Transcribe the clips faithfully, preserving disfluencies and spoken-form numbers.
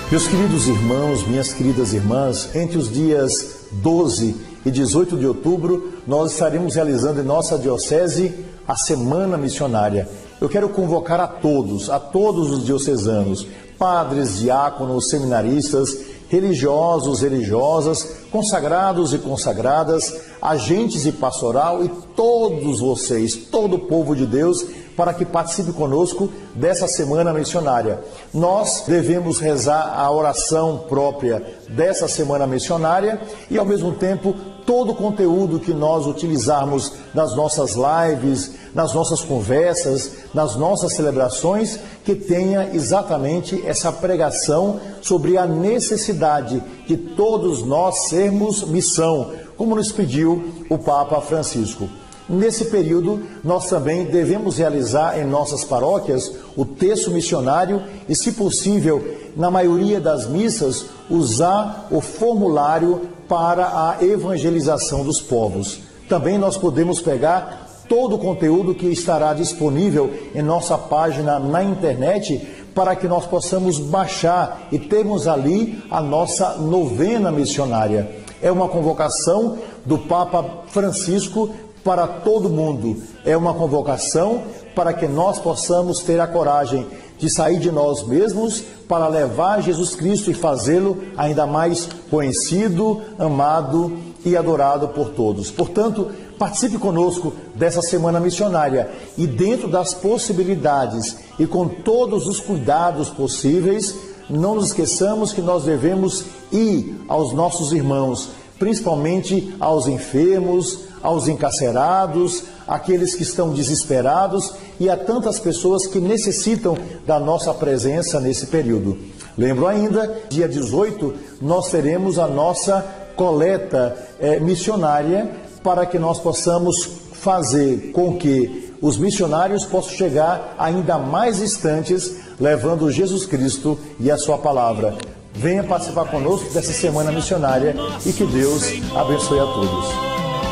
Meus queridos irmãos, minhas queridas irmãs, entre os dias doze e dezoito de outubro, nós estaremos realizando em nossa diocese a Semana Missionária. Eu quero convocar a todos, a todos os diocesanos, padres, diáconos, seminaristas, religiosos, religiosas, consagrados e consagradas, agentes e pastoral e todos vocês, todo o povo de Deus, para que participe conosco dessa Semana Missionária. Nós devemos rezar a oração própria dessa Semana Missionária e, ao mesmo tempo, todo o conteúdo que nós utilizarmos nas nossas lives, nas nossas conversas, nas nossas celebrações, que tenha exatamente essa pregação sobre a necessidade de todos nós sermos missão, como nos pediu o Papa Francisco. Nesse período, nós também devemos realizar em nossas paróquias o terço missionário e, se possível, na maioria das missas, usar o formulário para a evangelização dos povos. Também nós podemos pegar todo o conteúdo que estará disponível em nossa página na internet para que nós possamos baixar e termos ali a nossa novena missionária. É uma convocação do Papa Francisco para todo mundo. É uma convocação para que nós possamos ter a coragem de sair de nós mesmos para levar Jesus Cristo e fazê-lo ainda mais conhecido, amado e adorado por todos. Portanto, participe conosco dessa Semana Missionária e, dentro das possibilidades e com todos os cuidados possíveis, não nos esqueçamos que nós devemos ir aos nossos irmãos, principalmente aos enfermos, aos encarcerados, aqueles que estão desesperados e a tantas pessoas que necessitam da nossa presença nesse período. Lembro ainda, dia dezoito, nós teremos a nossa coleta eh, missionária para que nós possamos fazer com que os missionários possam chegar ainda mais distantes, levando Jesus Cristo e a sua palavra. Venha participar conosco dessa Semana Missionária e que Deus abençoe a todos.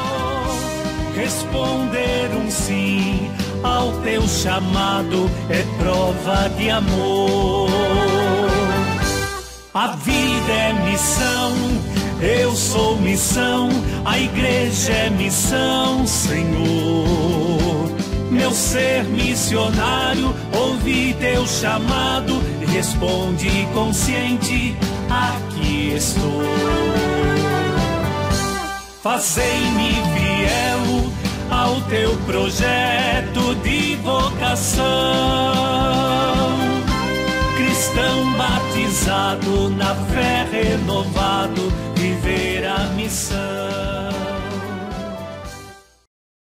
Responder um sim ao teu chamado é prova de amor. A vida é missão, eu sou missão, a igreja é missão, Senhor. Meu ser missionário, ouvi teu chamado, responde consciente, aqui estou. Fazei-me fiel ao teu projeto de vocação. Cristão batizado, na fé renovado,